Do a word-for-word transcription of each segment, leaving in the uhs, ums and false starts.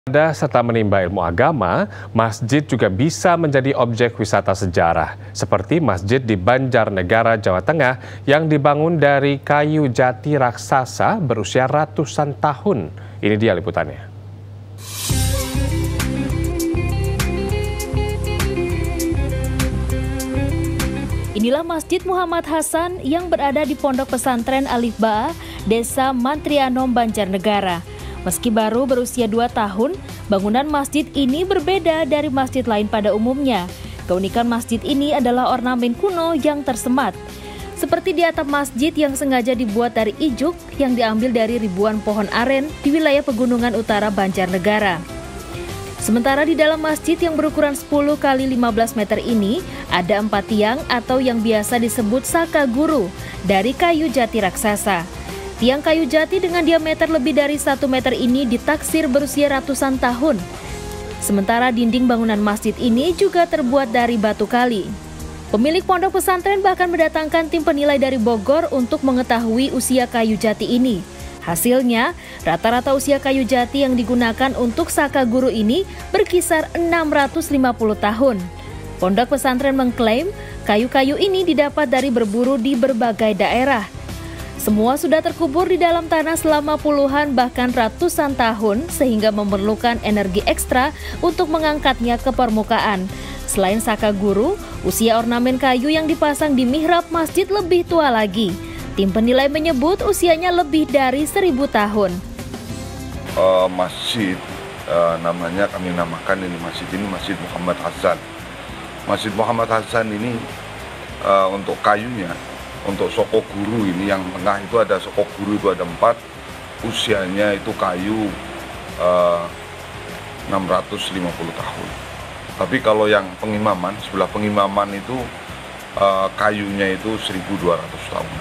Ada serta menimba ilmu agama, masjid juga bisa menjadi objek wisata sejarah, seperti masjid di Banjarnegara, Jawa Tengah yang dibangun dari kayu jati raksasa berusia ratusan tahun. Ini dia liputannya. Inilah Masjid Muhammad Hasan yang berada di Pondok Pesantren Alif Ba, Desa Mantrianom, Banjarnegara. Meski baru berusia dua tahun, bangunan masjid ini berbeda dari masjid lain pada umumnya. Keunikan masjid ini adalah ornamen kuno yang tersemat. Seperti di atap masjid yang sengaja dibuat dari ijuk yang diambil dari ribuan pohon aren di wilayah pegunungan utara Banjarnegara. Sementara di dalam masjid yang berukuran sepuluh kali lima belas meter ini, ada empat tiang atau yang biasa disebut saka guru dari kayu jati raksasa. Tiang kayu jati dengan diameter lebih dari satu meter ini ditaksir berusia ratusan tahun. Sementara dinding bangunan masjid ini juga terbuat dari batu kali. Pemilik pondok pesantren bahkan mendatangkan tim penilai dari Bogor untuk mengetahui usia kayu jati ini. Hasilnya, rata-rata usia kayu jati yang digunakan untuk saka guru ini berkisar enam ratus lima puluh tahun. Pondok pesantren mengklaim kayu-kayu ini didapat dari berburu di berbagai daerah. Semua sudah terkubur di dalam tanah selama puluhan bahkan ratusan tahun sehingga memerlukan energi ekstra untuk mengangkatnya ke permukaan. Selain saka guru, usia ornamen kayu yang dipasang di mihrab masjid lebih tua lagi. Tim penilai menyebut usianya lebih dari seribu tahun. Uh, masjid, uh, namanya kami namakan ini masjid ini Masjid Muhammad Hasan. Masjid Muhammad Hasan ini uh, untuk kayunya, untuk soko guru ini yang tengah itu ada soko guru itu ada empat, usianya itu kayu uh, enam ratus lima puluh tahun. Tapi kalau yang pengimaman, sebelah pengimaman itu uh, kayunya itu seribu dua ratus tahun.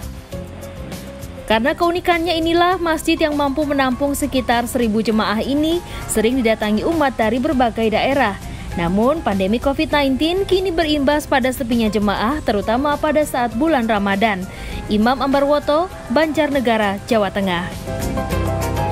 Karena keunikannya inilah masjid yang mampu menampung sekitar seribu jemaah ini sering didatangi umat dari berbagai daerah. Namun pandemi covid sembilan belas kini berimbas pada sepinya jemaah terutama pada saat bulan Ramadan. Imam Ambarwoto, Banjarnegara, Jawa Tengah.